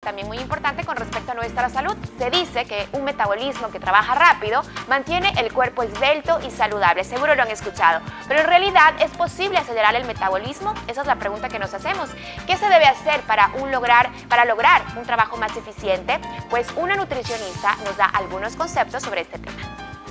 también muy importante con respecto a nuestra salud. Se dice que un metabolismo que trabaja rápido mantiene el cuerpo esbelto y saludable. Seguro lo han escuchado. Pero en realidad, ¿es posible acelerar el metabolismo? Esa es la pregunta que nos hacemos. ¿Qué se debe hacer para lograr un trabajo más eficiente? Pues una nutricionista nos da algunos conceptos sobre este tema.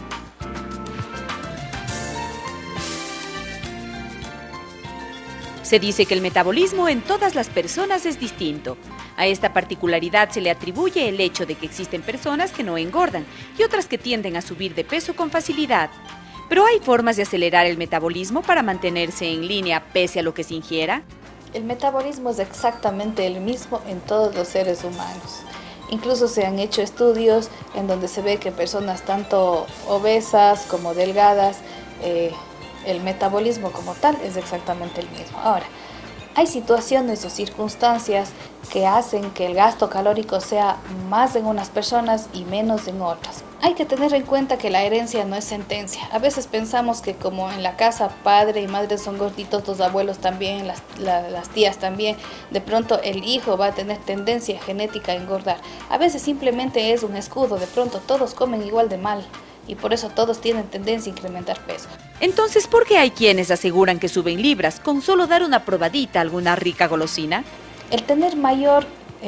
Se dice que el metabolismo en todas las personas es distinto. A esta particularidad se le atribuye el hecho de que existen personas que no engordan y otras que tienden a subir de peso con facilidad. Pero ¿hay formas de acelerar el metabolismo para mantenerse en línea pese a lo que se ingiera? El metabolismo es exactamente el mismo en todos los seres humanos. Incluso se han hecho estudios en donde se ve que personas tanto obesas como delgadas, el metabolismo como tal es exactamente el mismo. Ahora, hay situaciones o circunstancias que hacen que el gasto calórico sea más en unas personas y menos en otras. Hay que tener en cuenta que la herencia no es sentencia. A veces pensamos que como en la casa padre y madre son gorditos, los abuelos también, las tías también, de pronto el hijo va a tener tendencia genética a engordar. A veces simplemente es un escudo, de pronto todos comen igual de mal y por eso todos tienen tendencia a incrementar peso. Entonces, ¿por qué hay quienes aseguran que suben libras con solo dar una probadita a alguna rica golosina? El tener mayor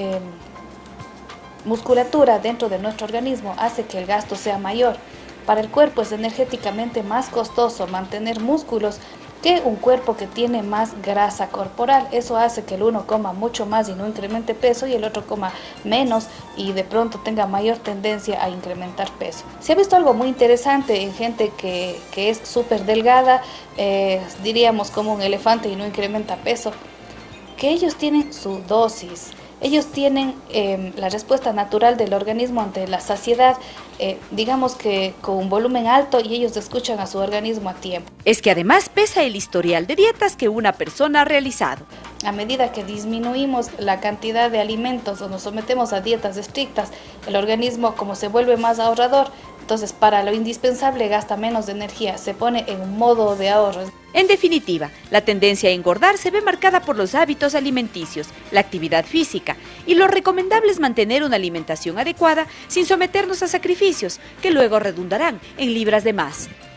musculatura dentro de nuestro organismo hace que el gasto sea mayor. Para el cuerpo es energéticamente más costoso mantener músculos que un cuerpo que tiene más grasa corporal. Eso hace que el uno coma mucho más y no incremente peso y el otro coma menos y de pronto tenga mayor tendencia a incrementar peso. Se ha visto algo muy interesante en gente que es súper delgada, diríamos como un elefante y no incrementa peso, que ellos tienen su dosis. Ellos tienen la respuesta natural del organismo ante la saciedad, digamos que con un volumen alto y ellos escuchan a su organismo a tiempo. Es que además pesa el historial de dietas que una persona ha realizado. A medida que disminuimos la cantidad de alimentos o nos sometemos a dietas estrictas, el organismo como se vuelve más ahorrador, entonces para lo indispensable gasta menos de energía, se pone en un modo de ahorro. En definitiva, la tendencia a engordar se ve marcada por los hábitos alimenticios, la actividad física, y lo recomendable es mantener una alimentación adecuada sin someternos a sacrificios que luego redundarán en libras de más.